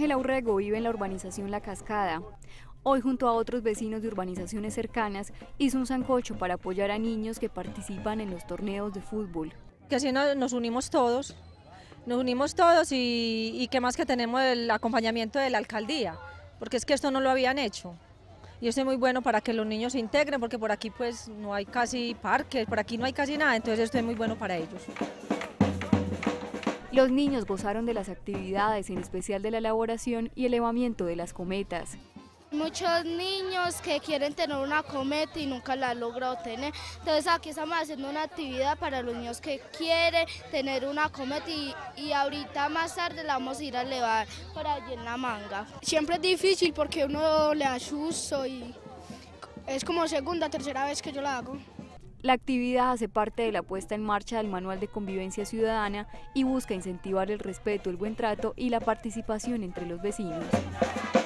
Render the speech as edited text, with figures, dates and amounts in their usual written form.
Ángela Urrego vive en la urbanización La Cascada. Hoy, junto a otros vecinos de urbanizaciones cercanas, hizo un sancocho para apoyar a niños que participan en los torneos de fútbol. Que así nos unimos todos y que más que tenemos el acompañamiento de la alcaldía, porque es que esto no lo habían hecho. Y esto es muy bueno para que los niños se integren, porque por aquí pues no hay casi parques, por aquí no hay casi nada, entonces esto es muy bueno para ellos. Los niños gozaron de las actividades, en especial de la elaboración y elevamiento de las cometas. Muchos niños que quieren tener una cometa y nunca la han logrado tener, entonces aquí estamos haciendo una actividad para los niños que quieren tener una cometa y ahorita más tarde la vamos a ir a elevar por allí en La Manga. Siempre es difícil porque uno le asusto y es como segunda, tercera vez que yo la hago. La actividad hace parte de la puesta en marcha del Manual de Convivencia Ciudadana y busca incentivar el respeto, el buen trato y la participación entre los vecinos.